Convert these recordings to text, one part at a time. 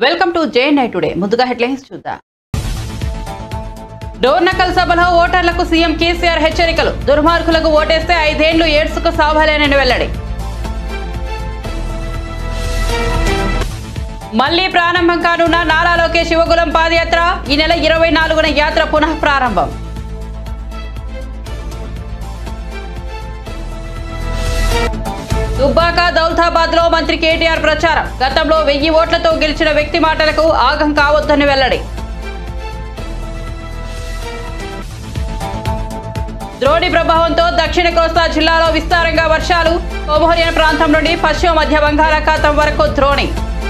Welcome to JNI today. ముందుగా headlines చూద్దాం. డోర్నకల్ సభలో ఓటర్లకు సీఎం కేసీఆర్ హెచ్చరికలు. దుర్మార్గులకు ఓటేస్తే 5 ఏళ్లు ఏడ్సుకు సావాలని వెల్లడి. మళ్లీ ప్రారంభం కానున్న నారా లోకేష్ శివగులం పాదయాత్ర. ఈ నెల 24న యాత్ర పునః ప్రారంభం. దుబ్బాక దౌలతాబాద్ లో మంత్రి కేటీఆర్ ప్రచారం. గతంలో 1000 ఓట్లతో గెలిచిన వ్యక్తి మాటలకు ఆగం కావద్దని వెల్లడి. ద్రోణి ప్రభావంతో దక్షిణ కోస్తా జిల్లాలో విస్తారంగా వర్షాలు. కొమోరియన్ ప్రాంతం నుండి పశ్చిమ మధ్య బంగాళాఖాతం వరకు ద్రోణి.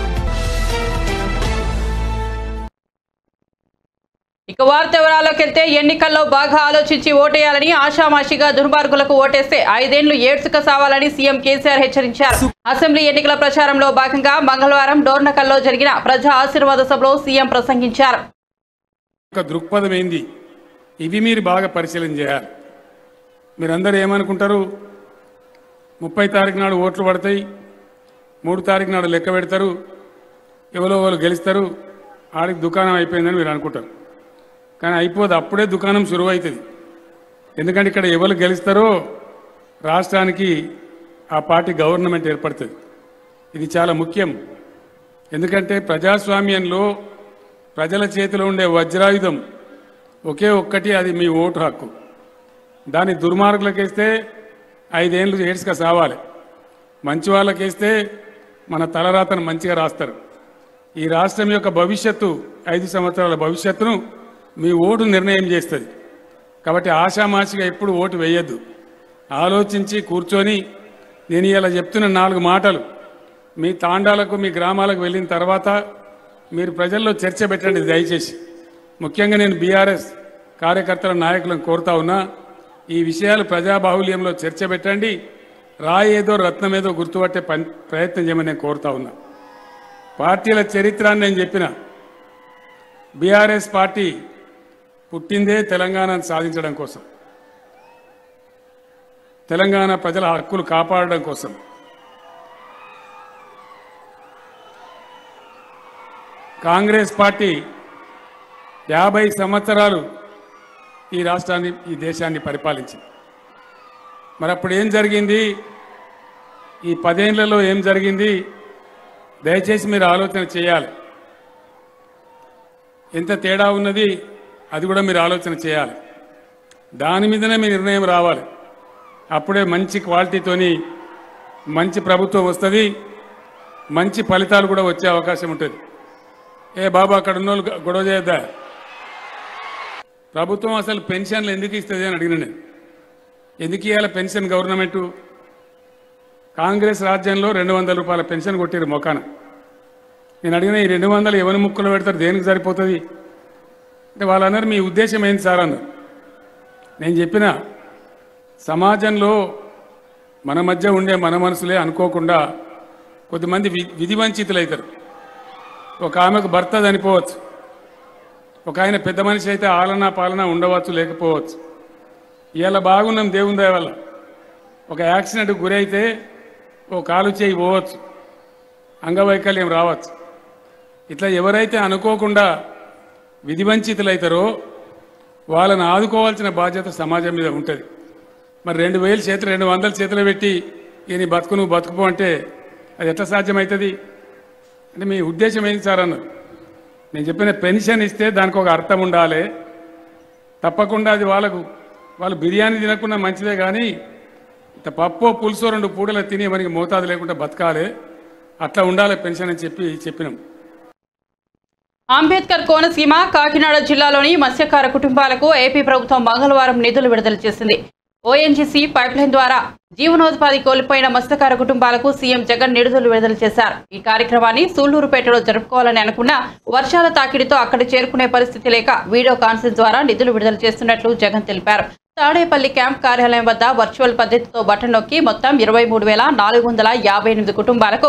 ఇక వార్త వివరాల్లోకి వెళ్తే ఎన్నికల్లో బాగా ఆలోచించి ఓటేయాలని, ఆషామాషిగా దుర్మార్గులకు ఓటేస్తే 5 ఏళ్లు ఏడ్సుక సావాలని సీఎం కేసీఆర్ హెచ్చరించారు. అసెంబ్లీ ఎన్నికల ప్రచారంలో భాగంగా మంగళవారం డోర్నకల్లో జరిగిన ప్రజా ఆశీర్వాద సభలో సీఎం ప్రసంగించారు. దృక్పథం ఏంది, ఇవి మీరు బాగా పరిశీలన చేయాలి. మీరందరూ ఏమనుకుంటారు, 30 తారీఖు నాడు ఓట్లు పడతాయి, 3 తారీఖు నాడు లెక్క పెడతారు, ఎవరో వాళ్ళు గెలుస్తారు, ఆడికి దుకాణం అయిపోయిందని మీరు అనుకుంటారు. కానీ అయిపోదు, అప్పుడే దుకాణం శురువవుతుంది. ఎందుకంటే ఇక్కడ ఎవరు గెలుస్తారో రాష్ట్రానికి ఆ పార్టీ గవర్నమెంట్ ఏర్పడుతుంది. ఇది చాలా ముఖ్యం. ఎందుకంటే ప్రజాస్వామ్యంలో ప్రజల చేతిలో ఉండే వజ్రాయుధం ఒకే ఒక్కటి, అది మీ ఓటు హక్కు. దాన్ని దుర్మార్గులకేస్తే 5 ఏళ్ళు ఏడ్స్గా సావాలి, మంచి వాళ్ళకేస్తే మన తలరాతను మంచిగా రాస్తారు. ఈ రాష్ట్రం యొక్క భవిష్యత్తు, 5 సంవత్సరాల భవిష్యత్తును మీ ఓటు నిర్ణయం చేస్తుంది. కాబట్టి ఆషామాషిగా ఎప్పుడు ఓటు వేయద్దు, ఆలోచించి కూర్చొని. నేను ఇలా చెప్తున్న 4 మాటలు మీ తాండాలకు, మీ గ్రామాలకు వెళ్ళిన తర్వాత మీరు ప్రజల్లో చర్చ పెట్టండి దయచేసి. ముఖ్యంగా నేను బీఆర్ఎస్ కార్యకర్తల నాయకులను కోరుతా ఉన్నా, ఈ విషయాలు ప్రజాబాహుల్యంలో చర్చ పెట్టండి. రాయేదో రత్నమేదో గుర్తుపట్టే ప్రయత్నం చేయమని నేను కోరుతా ఉన్నా. పార్టీల చరిత్రాన్ని నేను చెప్పిన, బీఆర్ఎస్ పార్టీ పుట్టిందే తెలంగాణను సాధించడం కోసం, తెలంగాణ ప్రజల హక్కులు కాపాడడం కోసం. కాంగ్రెస్ పార్టీ 50 సంవత్సరాలు ఈ రాష్ట్రాన్ని, ఈ దేశాన్ని పరిపాలించింది. మరి అప్పుడు ఏం జరిగింది, ఈ 10 ఏళ్లలో ఏం జరిగింది, దయచేసి మీరు ఆలోచన చేయాలి. ఎంత తేడా ఉన్నది అది కూడా మీరు ఆలోచన చేయాలి. దాని మీదనే మీ నిర్ణయం రావాలి. అప్పుడే మంచి క్వాలిటీతోని మంచి ప్రభుత్వం వస్తుంది, మంచి ఫలితాలు కూడా వచ్చే అవకాశం ఉంటుంది. ఏ బాబా అక్కడ ఉన్న వాళ్ళు గొడవ చేయొద్దా, ప్రభుత్వం అసలు పెన్షన్లు ఎందుకు ఇస్తుంది అని అడిగిన నేను. ఎందుకు ఇవ్వాలి పెన్షన్ గవర్నమెంటు? కాంగ్రెస్ రాజ్యంలో 200 రూపాయల పెన్షన్ కొట్టారు మొకాన. నేను అడిగిన, ఈ 200 ఎవరి ముక్కులో పెడతారు, దేనికి సరిపోతుంది అంటే వాళ్ళందరూ మీ ఉద్దేశం ఏంటి సార్ అన్నారు. నేను చెప్పిన, సమాజంలో మన మధ్య ఉండే మన మనసులే అనుకోకుండా కొద్దిమంది విధి వంచితులు అవుతారు. ఒక ఆమెకు భర్త చనిపోవచ్చు, ఒక ఆయన పెద్ద మనిషి అయితే ఆలనా పాలన ఉండవచ్చు, లేకపోవచ్చు. ఇవాళ బాగున్నాం దేవుని దయ వల్ల. ఒక యాక్సిడెంట్కి గురైతే ఓ కాలు చేయి పోవచ్చు, అంగవైకల్యం రావచ్చు. ఇట్లా ఎవరైతే అనుకోకుండా విధి వంచితులైతారో వాళ్ళని ఆదుకోవాల్సిన బాధ్యత సమాజం మీద ఉంటుంది. మరి 2000 చేతులు 200 చేతులు పెట్టి ఈయన బతుకు నువ్వు బతుకుపో అంటే అది ఎట్లా సాధ్యమవుతుంది? అంటే మీ ఉద్దేశం ఏంటి సార్ అన్నారు. నేను చెప్పిన, పెన్షన్ ఇస్తే దానికి ఒక అర్థం ఉండాలి. తప్పకుండా అది వాళ్ళు బిర్యానీ తినకుండా మంచిదే, కానీ ఇంత పప్పు పులుసు 2 పూటలు తిని మనకి మోతాదు లేకుండా బతకాలి, అట్లా ఉండాలి పెన్షన్ అని చెప్పినాం. అంబేద్కర్ కోనసీమ కాకినాడ జిల్లాలోని మత్స్యకార కుటుంబాలకు ఏపీ ప్రభుత్వం మంగళవారం నిధులు విడుదల చేసింది. ONGC పైప్లైన్ ద్వారా జీవనోపాధి కోల్పోయిన మత్స్యకార కుటుంబాలకు సీఎం జగన్ నిధులు విడుదల చేశారు. ఈ కార్యక్రమాన్ని సూళ్లూరుపేటలో జరుపుకోవాలని అనుకున్న వర్షాల తాకిడితో అక్కడ చేరుకునే పరిస్థితి లేక వీడియో కాన్ఫరెన్స్ ద్వారా నిధులు విడుదల చేస్తున్నట్లు జగన్ తెలిపారు. తాడేపల్లి క్యాంప్ కార్యాలయం వద్ద వర్చువల్ పద్ధతితో బటన్ నొక్కి మొత్తం 23,458 కుటుంబాలకు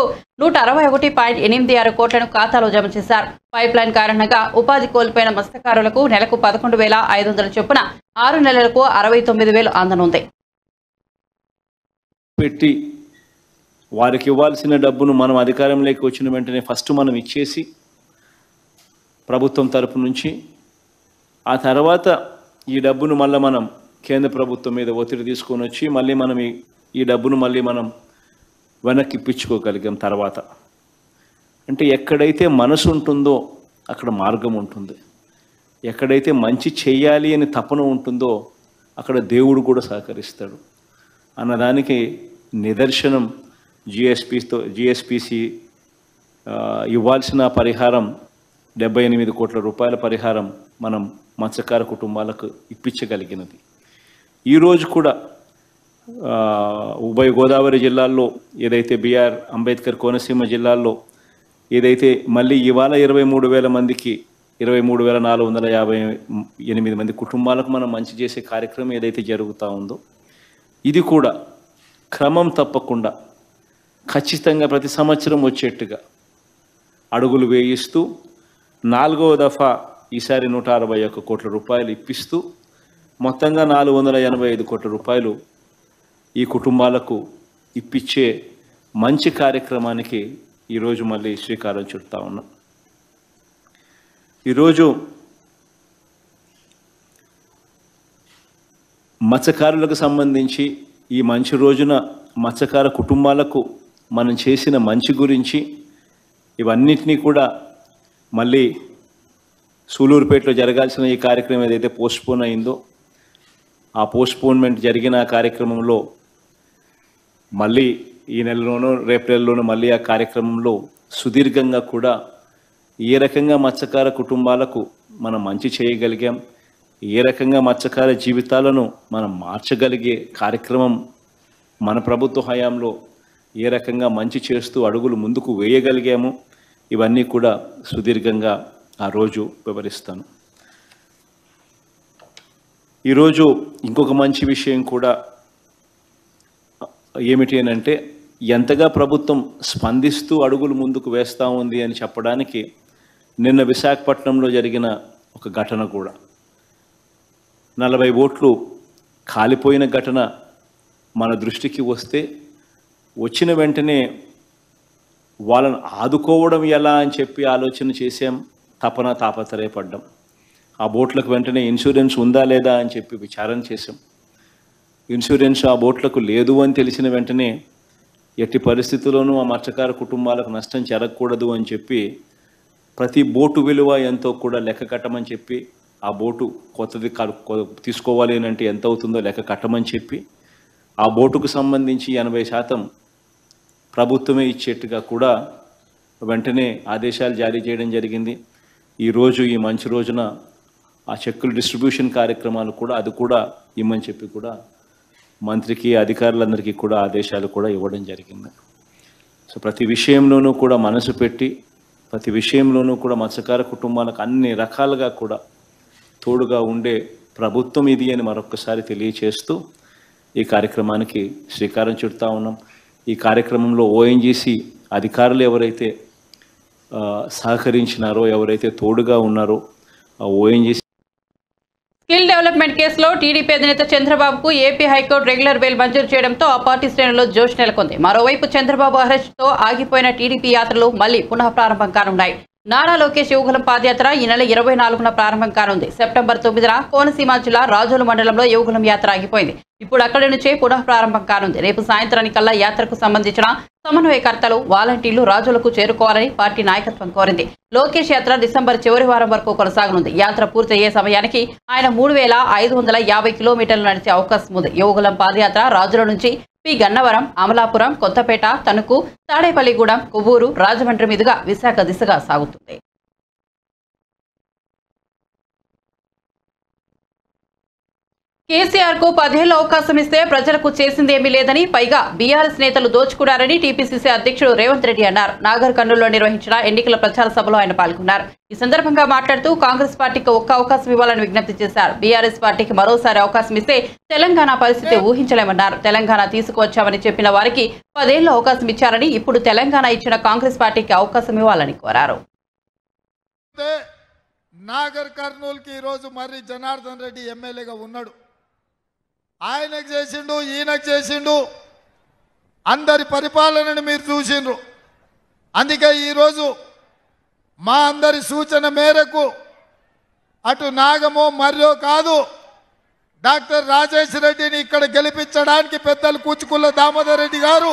161.86 కోట్లను ఖాతాలో జమ చేశారు. పైప్ లైన్ కారణంగా ఉపాధి కోల్పోయిన మత్స్యకారులకు నెలకు 11,500 చొప్పున 6 నెలలకు 69,000 అందనుంది. పెట్టి వారికి ఇవ్వాల్సిన డబ్బును మనం అధికారంలోకి వచ్చిన వెంటనే ఫస్ట్ మనం ఇచ్చేసి ప్రభుత్వం తరపు నుంచి. ఆ తర్వాత ఈ డబ్బును మళ్ళీ మనం కేంద్ర ప్రభుత్వం మీద ఒత్తిడి తీసుకొని వచ్చి మళ్ళీ మనం ఈ డబ్బును మళ్ళీ మనం వెనక్కి ఇప్పించుకోగలిగాం. తర్వాత అంటే ఎక్కడైతే మనసు ఉంటుందో అక్కడ మార్గం ఉంటుంది, ఎక్కడైతే మంచి చేయాలి అని తపన ఉంటుందో అక్కడ దేవుడు కూడా సహకరిస్తాడు అన్నదానికి నిదర్శనం జిఎస్పిసి ఇవ్వాల్సిన పరిహారం 78 కోట్ల రూపాయల పరిహారం మనం మత్స్యకార కుటుంబాలకు ఇప్పించగలిగినది. ఈరోజు కూడా ఉభయ గోదావరి జిల్లాల్లో ఏదైతే బిఆర్ అంబేద్కర్ కోనసీమ జిల్లాల్లో ఏదైతే మళ్ళీ ఇవాళ 23,000 మందికి 23,458 మంది కుటుంబాలకు మనం మంచి చేసే కార్యక్రమం ఏదైతే జరుగుతూ ఉందో ఇది కూడా క్రమం తప్పకుండా ఖచ్చితంగా ప్రతి సంవత్సరం వచ్చేట్టుగా అడుగులు వేయిస్తూ 4వ దఫా ఈసారి 161 కోట్ల రూపాయలు ఇప్పిస్తూ మొత్తంగా 485 కోట్ల రూపాయలు ఈ కుటుంబాలకు ఇప్పించే మంచి కార్యక్రమానికి ఈరోజు మళ్ళీ శ్రీకారం చుడతా ఉన్నాం. ఈరోజు మత్స్యకారులకు సంబంధించి ఈ మంచి రోజున మత్స్యకార కుటుంబాలకు మనం చేసిన మంచి గురించి ఇవన్నిటినీ కూడా మళ్ళీ సూలూరుపేటలో జరగాల్సిన ఈ కార్యక్రమం ఏదైతే పోస్ట్పోన్ అయిందో ఆ పోస్ట్పోన్మెంట్ జరిగిన కార్యక్రమంలో మళ్ళీ ఈ నెలలోనూ రేపు నెలలోనూ మళ్ళీ ఆ కార్యక్రమంలో సుదీర్ఘంగా కూడా ఏ రకంగా మత్స్యకార కుటుంబాలకు మనం మంచి చేయగలిగాం, ఏ రకంగా మత్స్యకార జీవితాలను మనం మార్చగలిగే కార్యక్రమం మన ప్రభుత్వ హయాంలో ఏ రకంగా మంచి చేస్తూ అడుగులు ముందుకు వేయగలిగాము ఇవన్నీ కూడా సుదీర్ఘంగా ఆ రోజు వివరిస్తాను. ఈరోజు ఇంకొక మంచి విషయం కూడా ఏమిటి అని అంటే ఎంతగా ప్రభుత్వం స్పందిస్తూ అడుగులు ముందుకు వేస్తూ ఉంది అని చెప్పడానికి నిన్న విశాఖపట్నంలో జరిగిన ఒక ఘటన కూడా 40 ఓట్లు కాలిపోయిన ఘటన మన దృష్టికి వస్తే వచ్చిన వెంటనే వాళ్ళని ఆదుకోవడం ఎలా అని చెప్పి ఆలోచన చేసాం, తాపత్రయపడ్డాం. ఆ బోట్లకు వెంటనే ఇన్సూరెన్స్ ఉందా లేదా అని చెప్పి విచారణ చేసాం. ఇన్సూరెన్స్ ఆ బోట్లకు లేదు అని తెలిసిన వెంటనే ఎట్టి పరిస్థితుల్లోనూ ఆ మత్స్యకార కుటుంబాలకు నష్టం జరగకూడదు అని చెప్పి ప్రతి బోటు విలువ ఎంతో కూడా లెక్క కట్టమని చెప్పి ఆ బోటు కొత్తది తీసుకోవాలి అని అంటే ఎంత అవుతుందో లెక్క కట్టమని చెప్పి ఆ బోటుకు సంబంధించి 80% ప్రభుత్వమే ఇచ్చేట్టుగా కూడా వెంటనే ఆదేశాలు జారీ చేయడం జరిగింది. ఈరోజు ఈ మంచి రోజున ఆ చెక్కుల డిస్ట్రిబ్యూషన్ కార్యక్రమాలు కూడా అది కూడా ఇమ్మని చెప్పి కూడా మంత్రికి అధికారులందరికీ కూడా ఆదేశాలు కూడా ఇవ్వడం జరిగింది. సో ప్రతి విషయంలోనూ కూడా మనసు పెట్టి ప్రతి విషయంలోనూ కూడా మత్స్యకార కుటుంబాలకు అన్ని రకాలుగా కూడా తోడుగా ఉండే ప్రభుత్వం ఇది అని మరొకసారి తెలియచేస్తూ ఈ కార్యక్రమానికి శ్రీకారం చుడతా ఉన్నాం. ఈ కార్యక్రమంలో ఓఎన్జీసీ అధికారులు ఎవరైతే సహకరించినారో ఎవరైతే తోడుగా ఉన్నారో ఆ ఓఎన్జీసీ స్కిల్ డెవలప్మెంట్ కేసులో టీడీపీ అధినేత చంద్రబాబుకు ఏపీ హైకోర్టు రెగ్యులర్ బెయిల్ మంజూరు చేయడంతో ఆ పార్టీ శ్రేణుల్లో జోష్ నెలకొంది. మరోవైపు చంద్రబాబు అరెస్టుతో ఆగిపోయిన టీడీపీ యాత్రలు మళ్లీ పునః ప్రారంభం కానున్నాయి. నారా లోకేష్ యువగలం పాదయాత్ర ఈ నెల 24న ప్రారంభం కానుంది. సెప్టెంబర్ 9న కోనసీమ జిల్లా రాజోలు మండలంలో యువగలం యాత్ర ఆగిపోయింది. ఇప్పుడు అక్కడి నుంచే పునః ప్రారంభం కానుంది. రేపు సాయంత్రానికల్లా యాత్రకు సంబంధించిన సమన్వయకర్తలు వాలంటీర్లు రాజోలకు చేరుకోవాలని పార్టీ నాయకత్వం కోరింది. లోకేష్ యాత్ర డిసెంబర్ చివరి వారం వరకు కొనసాగనుంది. యాత్ర పూర్తయ్యే సమయానికి ఆయన 3,550 కిలోమీటర్లు నడిచే అవకాశం ఉంది. యువగలం పాదయాత్ర రాజుల నుంచి పి గన్నవరం, అమలాపురం, కొత్తపేట, తణుకు, తాడేపల్లిగూడెం, కొవ్వూరు, రాజమండ్రి మీదుగా విశాఖ దిశగా సాగుతుంది. కేసీఆర్ కు 10 ఏళ్ల అవకాశం ఇస్తే ప్రజలకు చేసిందేమీ లేదని, పైగా బీఆర్ఎస్ నేతలు దోచుకున్నారని టీపీసీసీ అధ్యక్షుడు రేవంత్ రెడ్డి అన్నారు. నాగర్ కర్నూలులో నిర్వహించిన ఎన్నికల ప్రచార సభలో ఆయన పాల్గొన్నారు. ఈ సందర్భంగా మాట్లాడుతూ కాంగ్రెస్ పార్టీకి ఒక్క అవకాశం ఇవ్వాలని విజ్ఞప్తి చేశారు. బీఆర్ఎస్ పార్టీకి మరోసారి అవకాశం ఇస్తే తెలంగాణ పరిస్థితి ఊహించలేమన్నారు. తెలంగాణ తీసుకువచ్చామని చెప్పిన వారికి 10 ఏళ్ల అవకాశం ఇచ్చారని, ఇప్పుడు తెలంగాణ ఇచ్చిన కాంగ్రెస్ పార్టీకి అవకాశం ఇవ్వాలని కోరారు. నాగర్ కర్నూలుకి ఈరోజు మర్రి జనార్దన్ రెడ్డి ఎమ్మెల్యేగా ఉన్నాడు. ఆయనకు చేసిండు, ఈయనకు చేసిండు, అందరి పరిపాలనను మీరు చూసిండ్రు. అందుకే ఈరోజు మా అందరి సూచన మేరకు అటు నాగమో మర్రో కాదు, డాక్టర్ రాజేష్ రెడ్డిని ఇక్కడ గెలిపించడానికి పెద్దలు కూచుకుల్ల దామోదర్ రెడ్డి గారు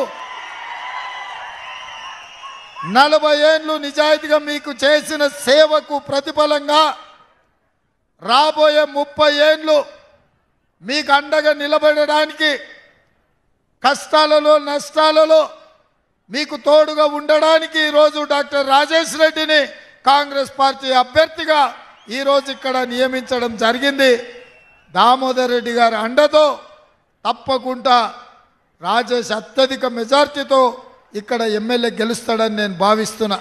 40 ఏళ్ళు నిజాయితీగా మీకు చేసిన సేవకు ప్రతిఫలంగా రాబోయే 30 ఏళ్ళు మీకు అండగా నిలబడడానికి, కష్టాలలో నష్టాలలో మీకు తోడుగా ఉండడానికి ఈరోజు డాక్టర్ రాజేష్ రెడ్డిని కాంగ్రెస్ పార్టీ అభ్యర్థిగా ఈరోజు ఇక్కడ నియమించడం జరిగింది. దామోదర్ రెడ్డి గారి అండతో తప్పకుండా రాజేష్ అత్యధిక మెజార్టీతో ఇక్కడ ఎమ్మెల్యే గెలుస్తాడని నేను భావిస్తున్నా.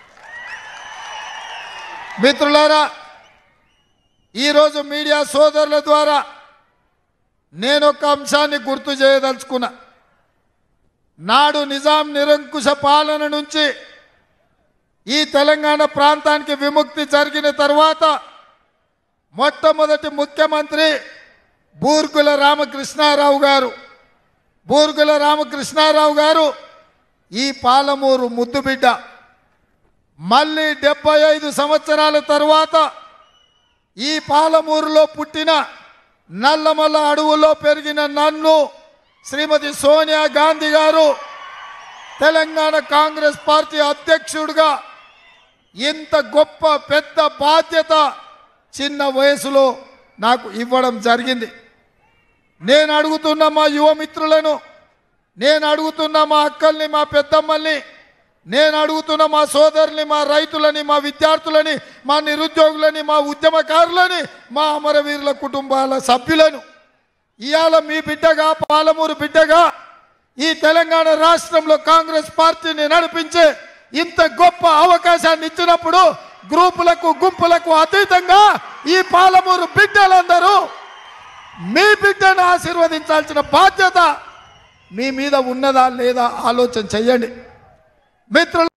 మిత్రులారా, ఈరోజు మీడియా సోదరుల ద్వారా నేను ఒక అంశాన్ని గుర్తు చేయదలుచుకున్నా. నాడు నిజాం నిరంకుశ పాలన నుంచి ఈ తెలంగాణ ప్రాంతానికి విముక్తి జరిగిన తర్వాత మొట్టమొదటి ముఖ్యమంత్రి బూర్గుల రామకృష్ణారావు గారు. బూర్గుల రామకృష్ణారావు గారు ఈ పాలమూరు ముద్దుబిడ్డ. మళ్ళీ 75 సంవత్సరాల తర్వాత ఈ పాలమూరులో పుట్టిన నల్లమల్ల అడవుల్లో పెరిగిన నన్ను శ్రీమతి సోనియా గాంధీ గారు తెలంగాణ కాంగ్రెస్ పార్టీ అధ్యక్షుడిగా ఇంత గొప్ప పెద్ద బాధ్యత చిన్న వయసులో నాకు ఇవ్వడం జరిగింది. నేను అడుగుతున్న మా యువ మిత్రులను, నేను అడుగుతున్న మా అక్కల్ని, మా పెద్దమ్మల్ని, నేను అడుగుతున్న మా సోదరుని, మా రైతులని, మా విద్యార్థులని, మా నిరుద్యోగులని, మా ఉద్యమకారులని, మా అమరవీరుల కుటుంబాల సభ్యులను ఇవాళ మీ బిడ్డగా, పాలమూరు బిడ్డగా ఈ తెలంగాణ రాష్ట్రంలో కాంగ్రెస్ పార్టీని నడిపించే ఇంత గొప్ప అవకాశాన్ని ఇచ్చినప్పుడు గ్రూపులకు గుంపులకు అతీతంగా ఈ పాలమూరు బిడ్డలందరూ మీ బిడ్డను ఆశీర్వదించాల్సిన బాధ్యత మీ మీద ఉన్నదా లేదా ఆలోచన చెయ్యండి. మిత్రులు,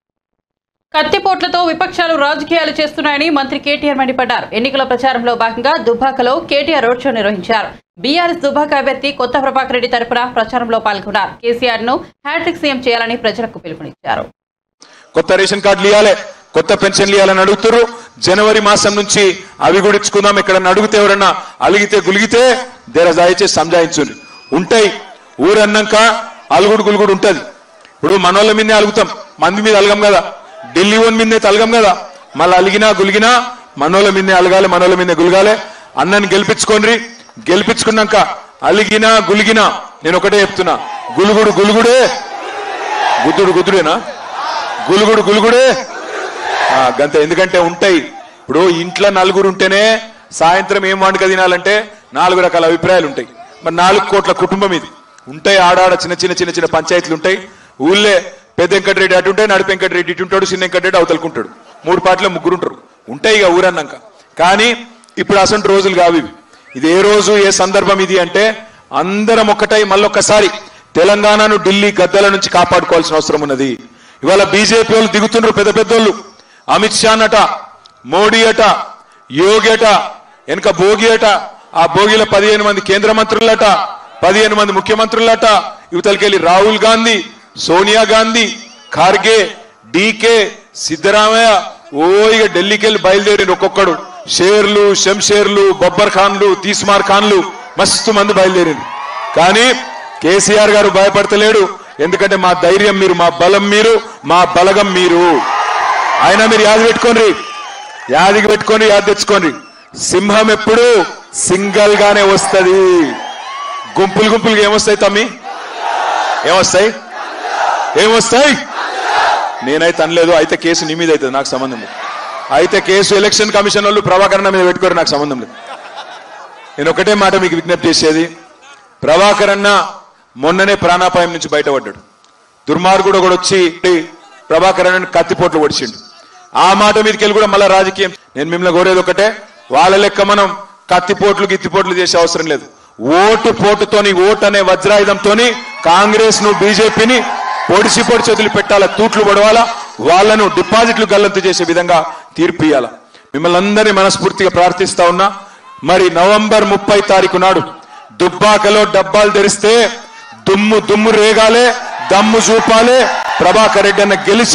కత్తిపోట్లతో విపక్షాలు రాజకీయాలు చేస్తున్నాయని మంత్రి కేటీఆర్ మండిపడ్డారు. ఎన్నికల ప్రచారంలో భాగంగా దుబ్బాకలో కేటీఆర్ రోడ్ షో నిర్వహించారు. బీఆర్ఎస్ దుబ్బాక అభ్యర్థి కొత్త ప్రభాకర్ రెడ్డి తరపున ప్రచారంలో పాల్గొన్నారు. కేసీఆర్ ను హ్యాట్రిక్ సీఎం చేయాలని ప్రజలకు పిలుపునిచ్చారు. కొత్త రేషన్ కార్డులు ఇవ్వాలి, కొత్త పెన్షన్లు ఇవ్వాలని అడుగుతారు. జనవరి మాసం నుంచి అవి కూడా ఇచ్చుకుందాం. ఎక్కడన్నా అడిగితే ఎవరన్నా అలిగితే గులిగితే దయచేసి సంజాయించుంది. ఉంటాయి, ఊరన్నాక అలుగుడు గులుగుడు ఉంటది. ఇప్పుడు మనోళ్ళ మీదనే అలుగుతాం, మంది మీద అలగం కదా. ఢిల్లీ ఓన్ మీదనే తలగం కదా. మళ్ళీ అలిగినా గులిగినా మనోళ్ళ మీదనే అలగాలి, మనోళ్ళ మీదనే గులగాలి. అన్నని గెలిపించుకోండి. గెలిపించుకున్నాక అలిగినా గులిగినా నేను ఒకటే చెప్తున్నా, గులుగుడు గులుగుడే, గుద్దుడు గుద్దుడేనా, గులుగుడు గులుగుడే గంత. ఎందుకంటే ఉంటాయి. ఇప్పుడు ఇంట్లో నలుగురు ఉంటేనే సాయంత్రం ఏం వండుక తినాలంటే 4 రకాల అభిప్రాయాలు ఉంటాయి. మరి 4 కోట్ల కుటుంబం ఇది. ఉంటాయి ఆడాడ చిన్న చిన్న చిన్న చిన్న పంచాయతీలు ఉంటాయి. ఊళ్ళే పెద్ద వెంకటరెడ్డి అటు ఉంటాయి, నడిపి వెంకటరెడ్డి ఇటు ఉంటాడు, చిన్న వెంకటరెడ్డి అవతలుకుంటాడు. 3 పార్టీలో 3 ఉంటారు. ఉంటాయి ఇక ఊరన్నాక. కానీ ఇప్పుడు అసలు రోజులు కావు ఇవి. ఇది ఏ రోజు ఏ సందర్భం ఇది అంటే అందరం ఒక్కటై మళ్ళొక్కసారి తెలంగాణను ఢిల్లీ గద్దల నుంచి కాపాడుకోవాల్సిన అవసరం ఉన్నది. ఇవాళ బీజేపీ వాళ్ళు దిగుతున్నారు, పెద్ద పెద్దోళ్ళు. అమిత్ షా అట, మోడీ అట, యోగి అట, వెనక భోగి అట. ఆ భోగిలో 15 మంది కేంద్ర మంత్రులట, 15 మంది ముఖ్యమంత్రులట. యువతలకెళ్ళి రాహుల్ గాంధీ, సోనియా గాంధీ, ఖార్గే, డీకే, సిద్ధరామయ్య ఇక ఢిల్లీకి వెళ్ళి బయలుదేరి ఒక్కొక్కడు. షేర్లు, శంషేర్లు, బబ్బర్ ఖాన్లు, తీస్మార్ ఖాన్లు మస్తు మంది బయలుదేరింది. కానీ కేసీఆర్ గారు భయపడతలేడు. ఎందుకంటే మా ధైర్యం మీరు, మా బలం మీరు, మా బలగం మీరు. ఆయన మీరు యాది పెట్టుకోండి, యాదికి పెట్టుకోండి, యాది తెచ్చుకోండి. సింహం ఎప్పుడు సింగల్ గానే వస్తుంది. గుంపులు గుంపులుగా ఏమొస్తాయి తమ్మి? ఏమొస్తాయి? ఏమొస్తాయి? నేనైతే అనలేదు. అయితే కేసు నీ మీద అవుతుంది, నాకు సంబంధం లేదు. అయితే కేసు ఎలక్షన్ కమిషన్ వాళ్ళు ప్రభాకర్ మీద పెట్టుకోరు, నాకు సంబంధం లేదు. నేను ఒకటే మాట మీకు విజ్ఞప్తి చేసేది, ప్రభాకర్ అన్న మొన్ననే ప్రాణాపాయం నుంచి బయటపడ్డాడు. దుర్మార్గుడు కూడా వచ్చి ప్రభాకర్ అన్న కత్తిపోట్లు పొడిచిండు. ఆ మాట మీదకి వెళ్ళి కూడా మళ్ళీ రాజకీయం. నేను మిమ్మల్ని కోరేది ఒకటే, వాళ్ళ లెక్క మనం కత్తిపోట్లు గిత్తిపోట్లు చేసే అవసరం లేదు. ఓటు పోటుతోని, ఓటు అనే వజ్రాయుధంతోని కాంగ్రెస్ ను, బీజేపీని పొడిచి పొడిచి వదిలిపెట్టాలా, తూట్లు పడవాలా, వాళ్లను డిపాజిట్లు గల్లంతు చేసే విధంగా తీర్పు ఇయ్యాల. మిమ్మల్ని అందరినీ మనస్ఫూర్తిగా ప్రార్థిస్తా ఉన్నా. మరి నవంబర్ 30 తారీఖు నాడు దుబ్బాకలో డబ్బాలు తెరిస్తే దుమ్ము దుమ్ము రేగాలే, దమ్ము చూపాలే. ప్రభాకర్ రెడ్డి అన్న గెలిచి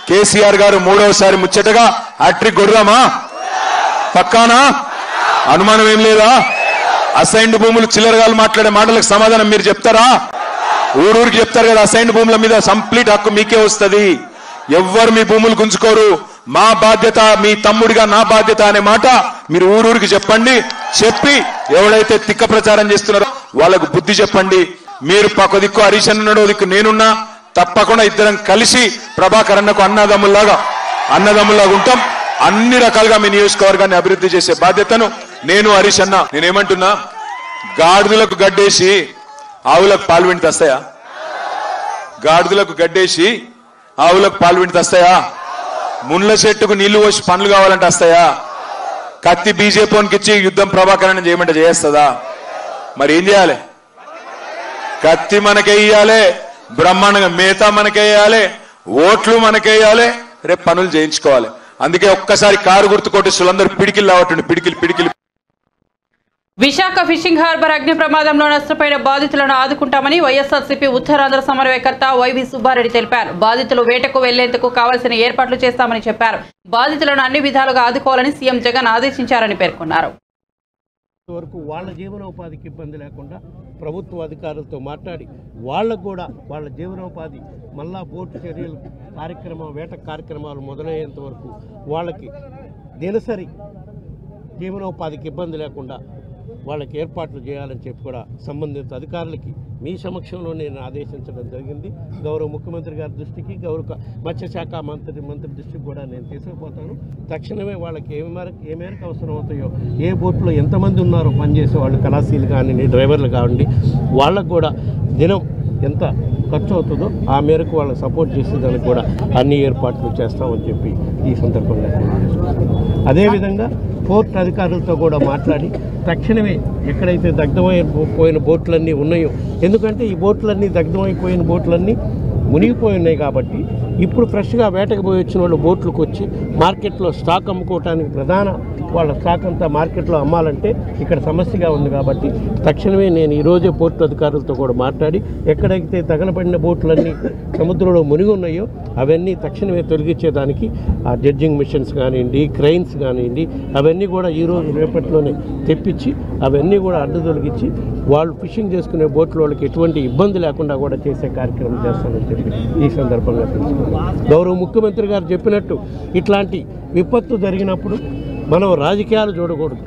కేసీఆర్ గారు మూడవసారి ముచ్చటగా హ్యాట్రిక్ కొడదామా? పక్కానా? అనుమానం ఏం లేదా? అసైన్డ్ భూములు చిల్లరగాలు మాట్లాడే మాటలకు సమాధానం మీరు చెప్తారా? ఊరూరికి చెప్తారు కదా, అసైన్డ్ భూముల మీద కంప్లీట్ హక్కు మీకే వస్తుంది, ఎవ్వరు మీ భూములు గుంజుకోరు, మా బాధ్యత, మీ తమ్ముడిగా నా బాధ్యత అనే మాట మీరు ఊరూరికి చెప్పండి. చెప్పి ఎవడైతే తిక్క ప్రచారం చేస్తున్నారో వాళ్ళకు బుద్ధి చెప్పండి. మీరు పక్క దిక్కు హరీష్ అన్నాడో దిక్కు నేనున్నా, తప్పకుండా ఇద్దరం కలిసి ప్రభాకర్ అన్నకు అన్నదమ్ముల్లాగా ఉంటాం. అన్ని రకాలుగా మీ నియోజకవర్గాన్ని అభివృద్ధి చేసే బాధ్యతను నేను హరీష్ అన్న. నేనేమంటున్నా, గాడిదలకు గడ్డేసి ఆవులకు పాలు విండి తెస్తాయా? గాడిదలకు గడ్డేసి ఆవులకు పాలు విండి తెస్తాయా? ముళ్ళ చెట్టుకు నీళ్లు పోసి పనులు కావాలంటే వస్తాయా? కత్తి బీజేపీకి ఇచ్చి యుద్ధం ప్రభాకరణ చేయమంటే చేస్తుందా? మరి ఏం చేయాలి? కత్తి మనకేయాలి, బ్రహ్మాండంగా మేతా మనకేయాలి, ఓట్లు మనకేయాలి, రేపు పనులు చేయించుకోవాలి. అందుకే ఒక్కసారి కారు గుర్తు కొట్టేసులందరూ పిడికిలు రావటండి, పిడికిలు. విశాఖ ఫిషింగ్ హార్బర్ అగ్ని ప్రమాదంలో నష్టపోయిన బాధితులను ఆదుకుంటామని వైఎస్ఆర్సీపీ ఉత్తరాంధ్ర సమన్వయకర్త వైవి సుబ్బారెడ్డి తెలిపారు. బాధితులు వేటకు వెళ్లేందుకు కావాల్సిన ఏర్పాట్లు చేస్తామని చెప్పారు. బాధితులను అన్ని విధాలుగా ఆదుకోవాలని సీఎం జగన్ ఆదేశించారని పేర్కొన్నారు. వరకు వాళ్ళ జీవనోపాధికి ఇబ్బంది లేకుండా ప్రభుత్వ అధికారులతో మాట్లాడి వాళ్ళకు కూడా వాళ్ళ జీవనోపాధి మళ్ళా బోటు చర్యలు వేట కార్యక్రమాలు మొదలయ్యేంత వరకు వాళ్ళకి దినసరి జీవనోపాధికి ఇబ్బంది లేకుండా వాళ్ళకి ఏర్పాట్లు చేయాలని చెప్పి కూడా సంబంధిత అధికారులకి మీ సమక్షంలో నేను ఆదేశించడం జరిగింది. గౌరవ ముఖ్యమంత్రి గారి దృష్టికి, గౌరవ మత్స్యశాఖ మంత్రి దృష్టికి కూడా నేను తీసుకుపోతాను. తక్షణమే వాళ్ళకి ఏ మేరకు అవసరం అవుతాయో, ఏ బోట్లో ఎంతమంది ఉన్నారో పనిచేసే వాళ్ళు, కళాశీలు కానీ డ్రైవర్లు కావండి, వాళ్ళకు కూడా దినం ఎంత ఖర్చు అవుతుందో ఆ మేరకు వాళ్ళకి సపోర్ట్ చేసేదానికి కూడా అన్ని ఏర్పాట్లు చేస్తామని చెప్పి ఈ సందర్భంగా అదేవిధంగా పోర్ట్ అధికారులతో కూడా మాట్లాడి తక్షణమే ఎక్కడైతే దగ్ధమైపోయిన బోట్లన్నీ ఉన్నాయో, ఎందుకంటే ఈ బోట్లన్నీ దగ్ధమైపోయిన బోట్లన్నీ మునిగిపోయి ఉన్నాయి కాబట్టి ఇప్పుడు ఫ్రెష్గా వేటకు పోయి వచ్చిన వాళ్ళు బోట్లకు వచ్చి మార్కెట్లో స్టాక్ అమ్ముకోవటానికి ప్రధాన వాళ్ళ స్టాక్ అంతా మార్కెట్లో అమ్మాలంటే ఇక్కడ సమస్యగా ఉంది. కాబట్టి తక్షణమే నేను ఈరోజే పోర్టు అధికారులతో కూడా మాట్లాడి ఎక్కడైతే తగలబడిన బోట్లన్నీ సముద్రంలో మునిగి ఉన్నాయో అవన్నీ తక్షణమే తొలగించేదానికి ఆ జడ్జింగ్ మిషన్స్ కానివ్వండి, క్రెయిన్స్ కానివ్వండి, అవన్నీ కూడా ఈరోజు రేపట్లోనే తెప్పించి అవన్నీ కూడా అడ్డు తొలగించి వాళ్ళు ఫిషింగ్ చేసుకునే బోట్ల వాళ్ళకి ఎటువంటి ఇబ్బంది లేకుండా కూడా చేసే కార్యక్రమం చేస్తామని చెప్పి ఈ సందర్భంగా తెలుసుకున్నాం. గౌరవ ముఖ్యమంత్రి గారు చెప్పినట్టు ఇట్లాంటి విపత్తు జరిగినప్పుడు మనం రాజకీయాలు చూడకూడదు,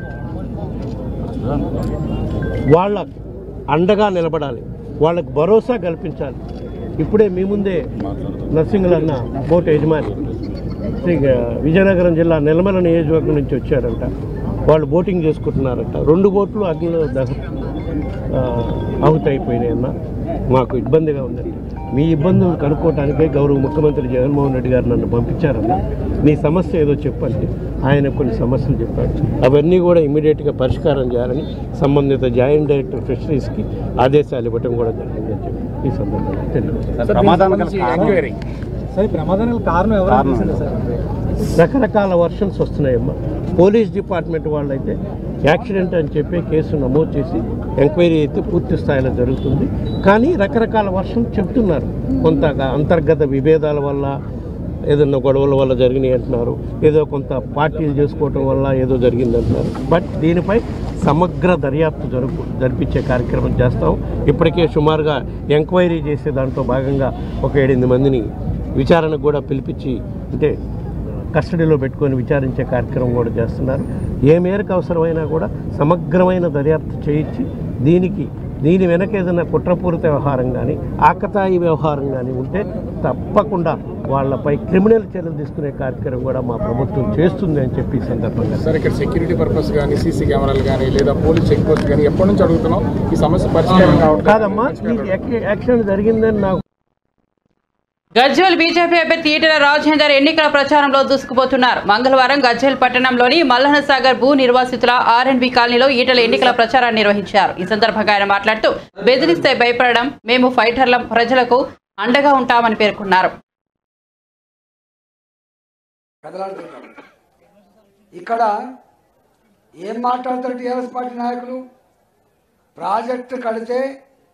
వాళ్ళ అండగా నిలబడాలి, వాళ్ళకు భరోసా కల్పించాలి. ఇప్పుడే మీ ముందే నర్సింగులన్న బోట్ యజమాని విజయనగరం జిల్లా నెలమల నియోజకవర్గం నుంచి వచ్చారంట. వాళ్ళు బోటింగ్ చేసుకుంటున్నారంట. 2 బోట్లు అగ్నిలో ఆహుతైపోయినాయన్న. మాకు ఇబ్బందిగా ఉందండి. మీ ఇబ్బందులు కనుక్కోవటానికే గౌరవ ముఖ్యమంత్రి జగన్మోహన్ రెడ్డి గారు నన్ను పంపించారన్న. మీ సమస్య ఏదో చెప్పండి. ఆయన కొన్ని సమస్యలు చెప్పారు. అవన్నీ కూడా ఇమీడియట్గా పరిష్కారం చేయాలని సంబంధిత జాయింట్ డైరెక్టర్ ఫిషరీస్కి ఆదేశాలు ఇవ్వటం కూడా జరిగిందని చెప్పి ఈ సందర్భంగా తెలియదు. రకరకాల వర్షన్స్ వస్తున్నాయమ్మా. పోలీస్ డిపార్ట్మెంట్ వాళ్ళైతే యాక్సిడెంట్ అని చెప్పి కేసు నమోదు చేసి ఎంక్వైరీ అయితే పూర్తి స్థాయిలో జరుగుతుంది. కానీ రకరకాల వర్షన్స్ చెప్తున్నారు. కొంత అంతర్గత విభేదాల వల్ల, ఏదన్నా గొడవల వల్ల జరిగినాయి అంటున్నారు, ఏదో కొంత పార్టీలు చేసుకోవటం వల్ల ఏదో జరిగింది అంటున్నారు. బట్ దీనిపై సమగ్ర దర్యాప్తు జరిపించే కార్యక్రమం చేస్తాం. ఇప్పటికే సుమారుగా ఎంక్వైరీ చేసే దాంట్లో భాగంగా ఒక 7-8 మందిని విచారణకు కూడా పిలిపించి, అంటే కస్టడీలో పెట్టుకొని విచారించే కార్యక్రమం కూడా చేస్తున్నారు. ఏ మేరకు అవసరమైనా కూడా సమగ్రమైన దర్యాప్తు చేయించి దీని వెనక ఏదైనా కుట్రపూరిత వ్యవహారం కానీ, ఆకతాయి వ్యవహారం కానీ ఉంటే తప్పకుండా వాళ్ళపై క్రిమినల్ చర్యలు తీసుకునే కార్యక్రమం కూడా మా ప్రభుత్వం చేస్తుంది అని చెప్పి ఈ సందర్భంగా. సార్, ఇక్కడ సెక్యూరిటీ పర్పస్ కానీ, సీసీ కెమెరాలు కానీ, లేదా పోలీస్ చెక్ పోస్ట్ కానీ ఎప్పటి నుంచి అడుగుతున్నాం ఈ సమస్య పరిష్కారం కాదమ్మా. ఈ యాక్షన్ జరిగిందని నాకు. గజ్వేల్ బీజేపీ అభ్యర్థి ఈటెల రాజేందర్ ఎన్నికల ప్రచారంలో దూసుకుపోతున్నారు. మంగళవారం గజ్వేల్ పట్టణంలోని మల్లన్న సాగర్ భూ నిర్వాసితుల R&B కాలనీలో ఈటెల ఎన్నికల ప్రచారాన్ని నిర్వహించారు. ఈ సందర్భంగా ఆయన మాట్లాడుతూ, బెదిరిస్తే భయపడడం, మేము ఫైటర్లం, ప్రజలకు అండగా ఉంటామని పేర్కొన్నారు. ఇక్కడ ఏం మాట్లాడతారు టీఆర్ఎస్ పార్టీ నాయకులు? ప్రాజెక్టు కడితే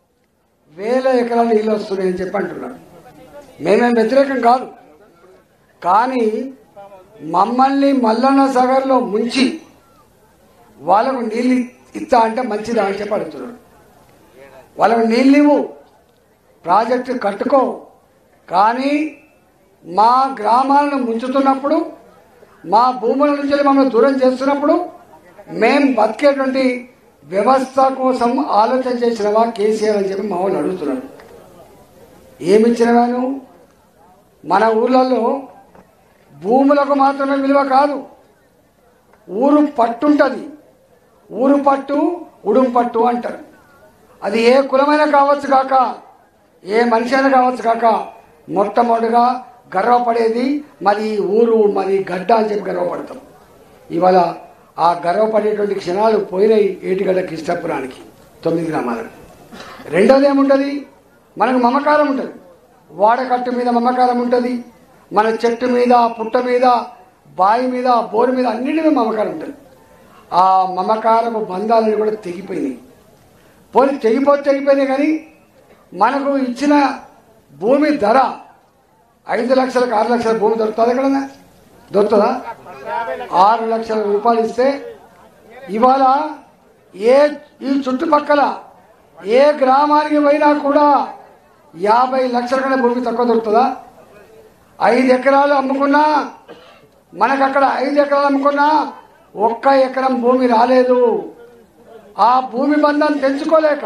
1000 ఎకరాలు నీళ్ళు వస్తున్నాయని చెప్పి అంటున్నారు. మేమేం వ్యతిరేకం కాదు. కానీ మమ్మల్ని మల్లన్న సాగర్లో ముంచి వాళ్ళకు నీళ్ళు ఇస్తా అంటే మంచిదా అని చెప్పి అడుగుతున్నాడు. వాళ్ళకు నీళ్ళు ఇవ్వు, ప్రాజెక్టు కట్టుకో, కానీ మా గ్రామాలను ముంచుతున్నప్పుడు, మా భూముల నుంచి మమ్మల్ని దూరం చేస్తున్నప్పుడు మేం బతికేటువంటి వ్యవస్థ కోసం ఆలోచన చేసినవా కేసీఆర్ అని చెప్పి మా వాళ్ళు అడుగుతున్నాడు. ఏమిచ్చినవా నువ్వు? మన ఊర్లలో భూములకు మాత్రమే విలువ కాదు, ఊరు పట్టు ఉంటుంది. ఊరు పట్టు, ఉడుం పట్టు అంటారు. అది ఏ కులమైనా కావచ్చు కాక, ఏ మనిషి అయినా కావచ్చు కాక, మొట్టమొదటిగా గర్వపడేది మరి ఊరు, మరి గడ్డ అని చెప్పి గర్వపడతాం. ఇవాళ ఆ గర్వపడేటువంటి క్షణాలు పోయినాయి ఏటిగడ్డ కృష్ణాపురానికి 9 గ్రామాలకు. రెండోది ఏముంటుంది? మనకు మమకారం ఉంటుంది. వాడకట్టు మీద మమకారం ఉంటుంది, మన చెట్టు మీద, పుట్ట మీద, బావి మీద, బోరు మీద అన్నిటి మీద మమకారం ఉంటుంది. ఆ మమకారపు బంధాలను కూడా తెగిపోయినాయి. తెగిపోయినాయి. కానీ మనకు ఇచ్చిన భూమి ధర 5 లక్షలకు 6 లక్షల భూమి దొరుకుతుంది. ఎక్కడన్నా దొరుకుతుందా? 6 లక్షల రూపాయలు ఇస్తే ఇవాళ ఈ చుట్టుపక్కల ఏ గ్రామానికి పోయినా కూడా 50 లక్షల కన్నా భూమి తక్కువ దొరుకుతుందా? 5 ఎకరాలు అమ్ముకున్నా, మనకు అక్కడ 5 ఎకరాలు అమ్ముకున్నా 1 ఎకరం భూమి రాలేదు. ఆ భూమి బంధం తెంచుకోలేక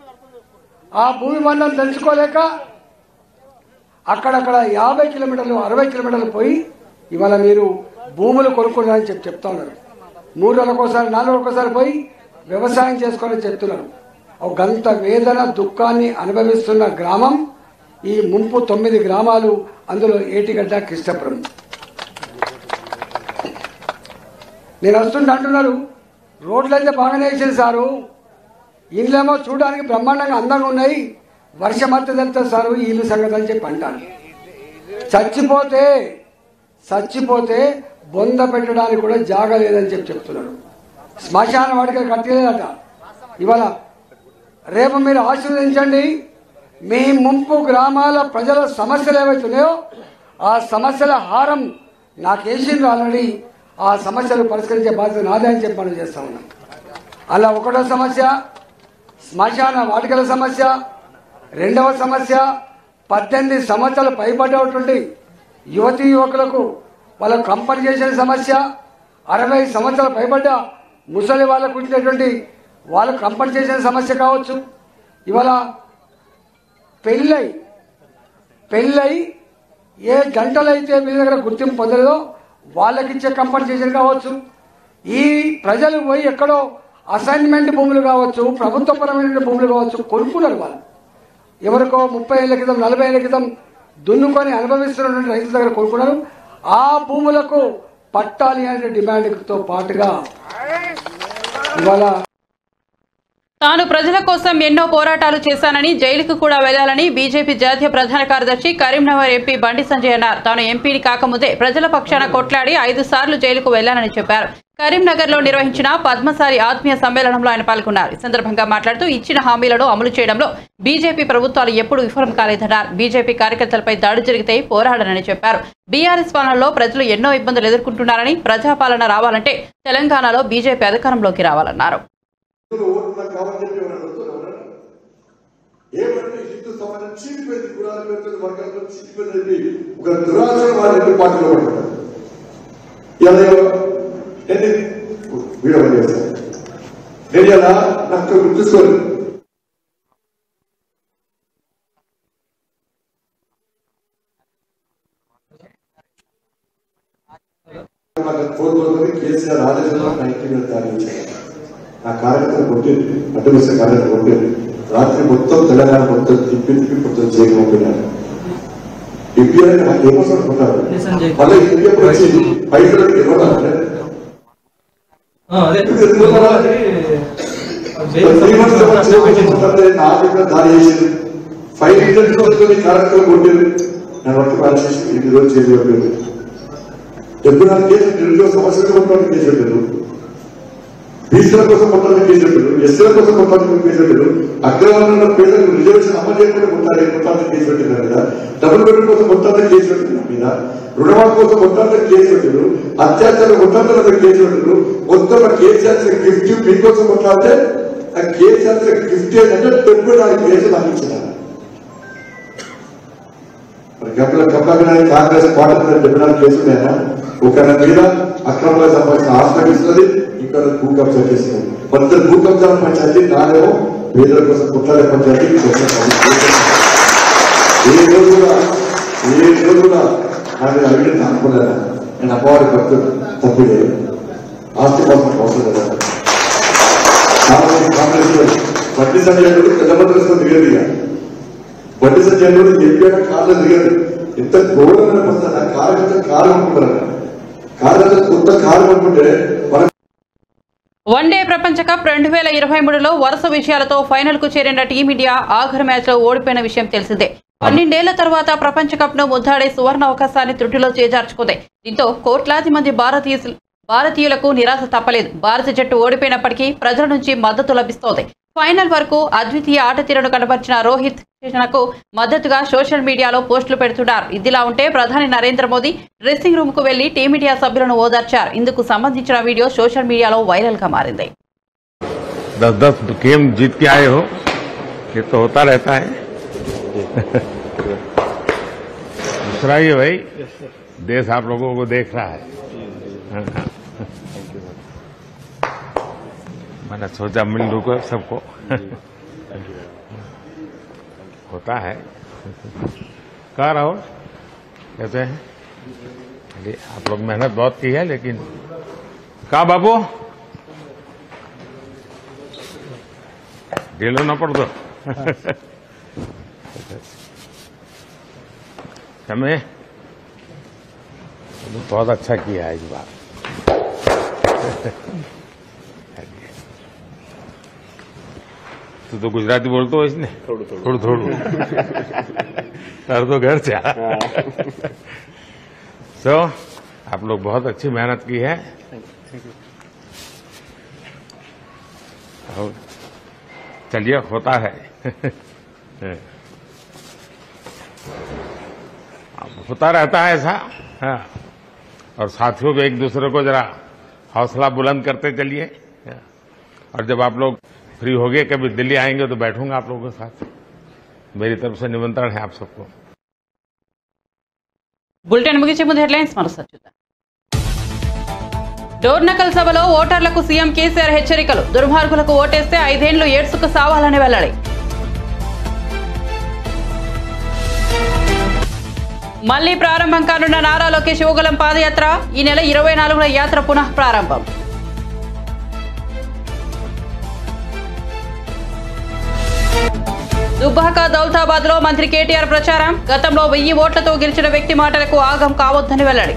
అక్కడక్కడ 50 కిలోమీటర్లు 60 కిలోమీటర్లు పోయి ఇవాళ మీరు భూములు కొనుక్కున్నారని చెప్తా ఉన్నారు. 3 రోజులకోసారి 4 రోజులకోసారి పోయి వ్యవసాయం చేసుకోవాలని చెప్తున్నారు. ఒక గంత వేదన దుఃఖాన్ని అనుభవిస్తున్న గ్రామం ఈ ముంపు 9 గ్రామాలు, అందులో ఏటిగడ్డ కృష్ణాపురం. నేను వస్తుంటే అంటున్నారు రోడ్లు అయితే బాగానే వేసింది సారు, ఇళ్ళేమో చూడడానికి బ్రహ్మాండంగా అందంగా ఉన్నాయి, వర్షం వస్తే తెలుస్తుంది సారు ఈ ఇల్లు సంగతి అని చెప్పి అంటాను. చచ్చిపోతే బొంద పెట్టడానికి కూడా జాగా లేదని చెప్పి చెప్తున్నారు. శ్మశాన వాటికలు కట్టలేదట. ఇవాళ రేపు మీరు ఆశీర్వదించండి, మీ ముంపు గ్రామాల ప్రజల సమస్యలు ఏవైతున్నాయో ఆ సమస్యల హారం నాకేసిండ్రు ఆల్రెడీ. ఆ సమస్యలు పరిష్కరించే బాధ్యత నాదే అని చెప్పి మనం చేస్తా ఉన్నాం. అలా 1వ సమస్య శ్మశాన వాటికల సమస్య, 2వ సమస్య 18 సంవత్సరాలు పైబడ్డటువంటి యువతీ యువకులకు వాళ్ళకు కంపెన్సేషన్ సమస్య, 60 సంవత్సరాలు పైబడ్డ ముసలి వాళ్ళకు ఉంచినటువంటి వాళ్ళకు కంపెన్సేషన్ సమస్య కావచ్చు. ఇవాళ పెళ్ళై ఏ గంటలైతే మీ దగ్గర గుర్తింపు పొందలేదో వాళ్ళకి ఇచ్చే కంపెన్సేషన్ కావచ్చు. ఈ ప్రజలు పోయి ఎక్కడో అసైన్మెంట్ భూములు కావచ్చు, ప్రభుత్వపరమైన భూములు కావచ్చు కొనుక్కున్నారు. వాళ్ళు ఎవరికో 30 ఏళ్ల క్రితం 40 ఏళ్ల క్రితం దున్నుకొని అనుభవిస్తున్నటువంటి రైతుల దగ్గర కొనుక్కున్నారు. ఆ భూములకు పట్టాలి అనే డిమాండ్తో పాటుగా ఇవాళ తాను ప్రజల కోసం ఎన్నో పోరాటాలు చేశానని, జైలుకు కూడా వెళ్లాలని బీజేపీ జాతీయ ప్రధాన కార్యదర్శి కరీంనగర్ ఎంపీ బండి సంజయ్ అన్నారు. తాను ఎంపీని కాకముందే ప్రజల పక్షాన కొట్లాడి 5 సార్లు జైలుకు వెళ్లానని చెప్పారు. కరీంనగర్ లో నిర్వహించిన పద్మశాలి ఆత్మీయ సమ్మేళనంలో ఆయన పాల్గొన్నారు. ఈ సందర్భంగా మాట్లాడుతూ ఇచ్చిన హామీలను అమలు చేయడంలో బీజేపీ ప్రభుత్వాలు ఎప్పుడూ విఫలం కాలేదన్నారు. బీజేపీ కార్యకర్తలపై దాడి జరిగితే పోరాడనని చెప్పారు. బీఆర్ఎస్ పాలనలో ప్రజలు ఎన్నో ఇబ్బందులు ఎదుర్కొంటున్నారని, ప్రజాపాలన రావాలంటే తెలంగాణలో బీజేపీ అధికారంలోకి రావాలన్నారు. ఏమంటే హిందూ సమాజం చీలిపోయింది, కులాలు పెడుతుంది, వర్గాలు చీలిపోయింది, ఒక దురాశ వారి 2 పార్టీలో పడుతున్నారు. ఎన్ని వీడియో చేస్తారు నేను ఇలా నాకు గుర్తుకోరు. కేసీఆర్ ఆదేశంలో 19 తారీఖు ఆ కార్యక్రమం కొట్టింది, అడ్డమిస్తే కార్యక్రమం కొట్టింది. రాత్రి మొత్తం తెలంగాణ మొత్తం తిప్పి మొత్తం చేయకపోయినారు. ఎంపీఆర్ నాకు ఏమనుకుంటారు మళ్ళీ ఇంకెప్పుడు వచ్చి పైసలు ఇవ్వడానికి దాడి చేసింది. 5 ఇంటర్వ్యూతో కార్యక్రమం కొట్టింది. నేను వర్క్ ప్లాన్ చేసి 8 రోజులు చేయలేదు. 74 కేసులు నిరుద్యోగ సమస్యలు కొట్టడానికి కేసు పెట్టారు. బీసీల కోసం మొత్తాన్ని కేసు పెట్టారు, ఎస్సీల కోసం మొత్తాన్ని కేసు పెట్టారు, అగ్రవర్ణ పేదలకు రిజర్వేషన్ అమలు చేయకుండా మొత్తాన్ని కేసు పెట్టిన మీద, డబుల్ బెడ్రూమ్ కోసం మొత్తాన్ని కేసు పెట్టిన మీద, రుణమాఫీ కోసం మొత్తాన్ని కేసు పెట్టారు, అత్యాచార మొత్తాన్ని కేసు పెట్టారు. మొత్తం కేసీఆర్ గిఫ్ట్ మీకోసం కొట్లాడితే ఆ కేసీఆర్ గిఫ్ట్ ఏంటంటే 74 కేసులు నాకు ఇచ్చినారు. కాంగ్రెస్ పార్టీ 74 కేసులు ఉన్నాయన్నా. ఒకరి మీద అక్రమంగా సంబంధించిన ఆస్తి ఇస్తుంది, ఇక్కడ భూ కబ్జా చేస్తుంది. కొంత భూ కబ్జా పంచాయతీ, నాదేమో పేదల కోసం కుట్రాల పంచాయతీ. ఏ రోజు కూడా నాకు అడిగిన అనుకోలేదా, నేను అమ్మవారి భక్తులు తప్పిదే, ఆస్తి కోసం అవసరం కదా. కాంగ్రెస్ బండి సంజయ్ తెల్లభద్రస్తో దిగదు, ఇక బండి సంజయ్ చెప్పాక కార్లో దిగదు. ఎంత గౌరవమైన పరిస్థితి. కారు అనుకుంటారు, కారు కొత్త కారు అనుకుంటే వన్డే ప్రపంచ కప్ 2023లో వరుస విజయాలతో ఫైనల్ కు చేరిన టీమిండియా ఆఖరి మ్యాచ్ లో ఓడిపోయిన విషయం తెలిసిందే. 12 ఏళ్ల తర్వాత ప్రపంచ కప్ ను ముద్దాడే సువర్ణ అవకాశాన్ని త్రుటిలో చేజార్చుకుంది. దీంతో కోట్లాది మంది భారతీయులకు నిరాశ తప్పలేదు. భారత జట్టు ఓడిపోయినప్పటికీ ప్రజల నుంచి మద్దతు లభిస్తోంది. ఫైనల్ వరకు అద్వితీయ ఆట తీరును కనబర్చిన రోహిత్ శర్మకు మద్దతుగా సోషల్ మీడియాలో పోస్టులు పెడుతున్నారు. ఇదిలా ఉంటే ప్రధాని నరేంద్ర మోదీ డ్రెస్సింగ్ రూమ్ కు వెళ్లి టీమిండియా సభ్యులను ఓదార్చారు. ఇందుకు సంబంధించిన వీడియో సోషల్ మీడియాలో వైరల్ గా మారింది. 10 गेम जीत के आए हो, ये तो होता रहता है. दूसरा ये भाई, देश आप लोगों को देख रहा है. मैंने सोचा मिल लूँ सबको. होता है. कहाँ राहुल, कैसे हैं? आप लोग मेहनत बहुत की है, लेकिन कहाँ बाबू ढीलो ना पड़ दो. समय बहुत अच्छा किया है इस बार. तो गुजराती बोलते हो इसने? थोड़ू सर तो घर से. सो आप लोग बहुत अच्छी मेहनत की है. और चलिए, होता है. होता रहता है ऐसा. हाँ. और साथियों को एक दूसरे को जरा हौसला बुलंद करते चलिए. और जब आप लोग फ्री हो गए, कभी दिल्ली आएंगे तो बैठूंगा आप लोगों के साथ. मेरी तरफ से निमंत्रण है आप सबको. బులెటిన్ ముగించే ముందు హెడ్లైన్స్ మరోసారి చూద్దాం. డోర్నకల్ సభలో ఓటర్లకు సీఎం కేసీఆర్ హెచ్చరికలు. దుర్మార్గులకు ఓటేస్తే 5 ఏళ్లు ఏడ్సుకు సావాలని వెల్లడి. మళ్లీ ప్రారంభం కానున్న నారా లోకేష్ యువగలం పాదయాత్ర. ఈ నెల 24న యాత్ర పునః ప్రారంభం. దుబ్బాక దౌలతాబాద్ లో మంత్రి కేటీఆర్ ప్రచారం. గతంలో 1000 ఓట్లతో గెలిచిన వ్యక్తి మాటలకు ఆగం కావద్దని వెల్లడి.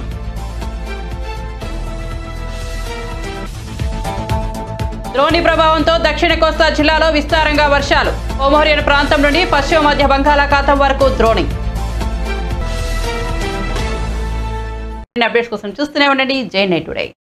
ద్రోణి ప్రభావంతో దక్షిణ కోస్తా జిల్లాలో విస్తారంగా వర్షాలు. ఓమోరియన్ ప్రాంతం నుండి పశ్చిమ మధ్య బంగాళాఖాతం వరకు ద్రోణి. అప్డేట్స్ కోసం చూస్తూనే ఉండండి జై నైట్ టుడే.